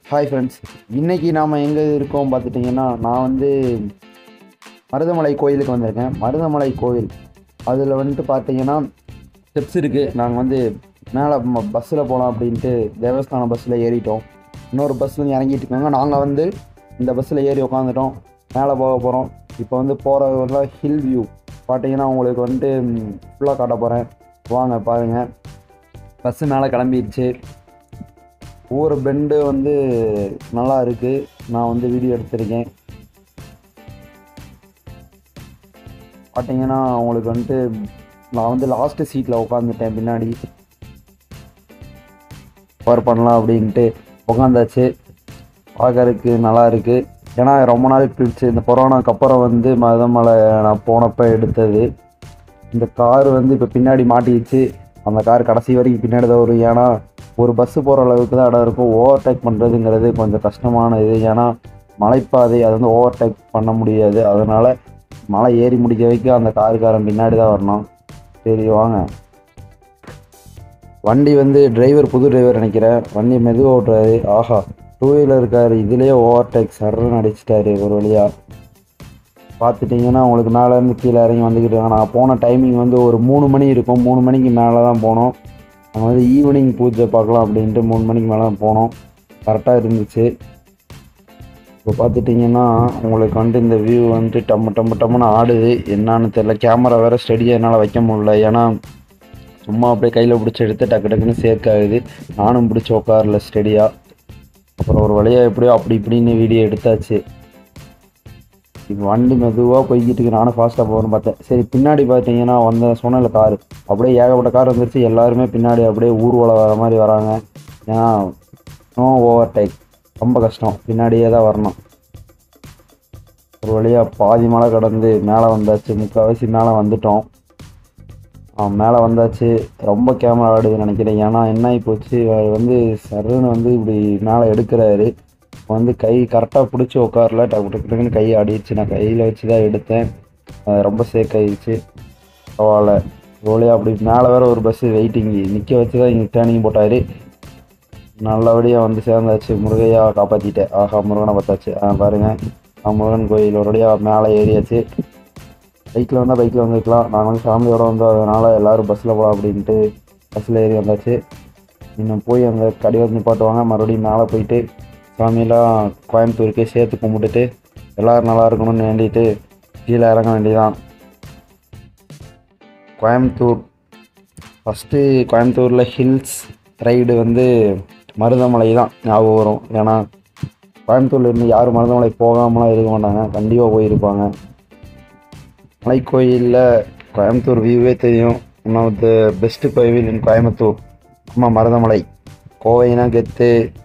Hi friends, இன்றைக்கி நாம் எங்கே இருக்கோம் பார்த்துட்டிங்கன்னா, நான் வந்து மருதமலை கோயிலுக்கு வந்திருக்கேன். மருதமலை கோயில் அதில் வந்துட்டு பார்த்தீங்கன்னா ஸ்டெப்ஸ் இருக்குது. நாங்கள் வந்து மேலே பஸ்ஸில் போகலாம் அப்படின்ட்டு தேவஸ்தான பஸ்ஸில் ஏறிட்டோம். இன்னொரு பஸ்ஸில் இறங்கிட்டு இருக்காங்க. நாங்கள் வந்து இந்த பஸ்ஸில் ஏறி உட்காந்துட்டோம். மேலே போக போகிறோம். இப்போ வந்து போகிற ஹில் வியூ பார்த்தீங்கன்னா உங்களுக்கு வந்துட்டு ஃபுல்லாக காட்ட போகிறேன். வாங்க பாருங்கள். பஸ்ஸு மேலே கிளம்பிடுச்சு. ஒவ்வொரு பெண்டு வந்து நல்லா இருக்குது. நான் வந்து வீடியோ எடுத்திருக்கேன். பார்த்தீங்கன்னா உங்களுக்கு வந்துட்டு நான் வந்து லாஸ்ட்டு சீட்டில் உட்காந்துட்டேன். பின்னாடி கவர் பண்ணலாம் அப்படின்ட்டு உட்காந்தாச்சு. பார்க்கறதுக்கு நல்லா இருக்குது. ஏன்னா ரொம்ப நாள் கழிச்சு இந்த கொரோனாக்கு அப்புறம் வந்து மருதமலை நான் போனப்போ எடுத்தது. இந்த கார் வந்து இப்போ பின்னாடி மாட்டிடுச்சு. அந்த கார் கடைசி வரைக்கும் பின்னாடி தான் வரும். ஏன்னா ஒரு பஸ்ஸு போகிற அளவுக்கு தான் இடம் இருக்கும். ஓவர்டேக் பண்ணுறதுங்கிறது கொஞ்சம் கஷ்டமான இது. ஏன்னா மலைப்பாதை அது வந்து ஓவர்டேக் பண்ண முடியாது. அதனால் மலை ஏறி முடிக்க வைக்க அந்த காருக்காரன் பின்னாடி தான் வரணும். சரி வாங்க. வண்டி வந்து டிரைவர் புது டிரைவர் நினைக்கிறேன். வண்டி மெதுவாக ஓட்டுறாரு. ஆஹா, டூ வீலர் இருக்கார். இதுலேயே ஓவர்டேக் சர்ன்னு அடிச்சிட்டாரு ஒரு வழியாக. பார்த்துட்டிங்கன்னா உங்களுக்கு மேலேருந்து கீழே இறங்கி வந்துக்கிட்டு இருக்காங்க. நான் போன டைமிங் வந்து ஒரு 3 மணி இருக்கும். 3 மணிக்கு மேலே தான் போனோம். நாங்கள் வந்து ஈவினிங் பூஜை பார்க்கலாம் அப்படின்ட்டு 3 மணிக்கு மேலே தான் போனோம். கரெக்டாக இருந்துச்சு. இப்போ பார்த்துட்டிங்கன்னா உங்களுக்கு வந்து இந்த வியூ வந்துட்டு டம்முன்னு ஆடுது. என்னான்னு தெரில. கேமரா வேறு ஸ்டெடியாக என்னால் வைக்க முடியல. ஏன்னா சும்மா அப்படியே கையில் பிடிச்சி எடுத்து டக்குன்னு சேர்க்காகுது. நானும் பிடிச்சி உட்காரல ஸ்டெடியாக. அப்புறம் ஒரு வழியாக எப்படியோ அப்படி இப்படின்னு வீடியோ எடுத்தாச்சு. இப்போ வண்டி மெதுவாக போய்கிட்டு இருக்கு. நானும் ஃபாஸ்ட்டாக போகணும்னு பார்த்தேன். சரி, பின்னாடி பார்த்தீங்கன்னா சொன்னல காரு அப்படியே ஏகப்பட்ட கார் வந்துருச்சு. எல்லாருமே பின்னாடி அப்படியே ஊர்வலம் வர மாதிரி வராங்க. ஏன்னா நோ ஓவர்டேக், ரொம்ப கஷ்டம். பின்னாடியே தான் வரணும். ஒரு வழியாக பாதி மலை கடந்து மேலே வந்தாச்சு. முக்கால்வாசி மேலே வந்துட்டோம். மேலே வந்தாச்சு. ரொம்ப கேமரா ஆடுதுன்னு நினைக்கிறேன். ஏன்னா என்ன ஆகிப்போச்சு, வந்து சருன்னு வந்து இப்படி மேலே எடுக்கிறாரு. வந்து கை கரெக்டாக பிடிச்சி உட்காரல. டக்குன்னு கை ஆடிடுச்சு. நான் கையில் வச்சு தான் எடுத்தேன். ரொம்ப சேக் ஆகிடுச்சு. பரவாயில்ல. ரோலியாக அப்படி மேலே வேறு ஒரு பஸ்ஸு வெயிட்டிங் நிற்க வச்சு தான் இங்கே டேர்னிங் போட்டார். நல்லபடியாக வந்து சேர்ந்தாச்சு. முருகையா காப்பாற்றிட்டேன். ஆஹா, முருகனை பார்த்தாச்சு. பாருங்கள், முருகன் கோயில் ஒரு வழியாக மேலே ஏறியாச்சு. பைக்கில் வந்தால் பைக்கில் வந்துருக்கலாம். நாங்கள் வந்து ஃபேமிலியோடு வந்தோம். அதனால் எல்லோரும் பஸ்ஸில் போகலாம் அப்படின்ட்டு பஸ்ஸில் ஏறி வந்தாச்சு. இன்னும் போய் அந்த கடிவாளம் நிப்பாட்டுவாங்க. மறுபடியும் மேலே போயிட்டு சாமியெல்லாம் கோயம்புத்தூருக்கே சேர்த்து கும்பிட்டுட்டு எல்லோரும் நல்லா இருக்கணும்னு வேண்டிட்டு கீழே இறங்க வேண்டியதான். கோயம்புத்தூர் ஃபஸ்ட்டு கோயம்புத்தூரில் ஹில்ஸ் ரைடு வந்து மருதமலை தான் ஞாபகம் வரும். ஏன்னா கோயம்புத்தூரில் இருந்து யாரும் மருதமலை போகாமலாம் இருக்க மாட்டாங்க. கண்டிப்பாக போயிருப்பாங்க. மலைக்கோயிலில் கோயம்புத்தூர் வியூவே தெரியும். ஒன் ஆஃப் த பெஸ்ட்டு கோவில் இன் கோயம்புத்தூர். மருதமலை கோவைனா கெத்து.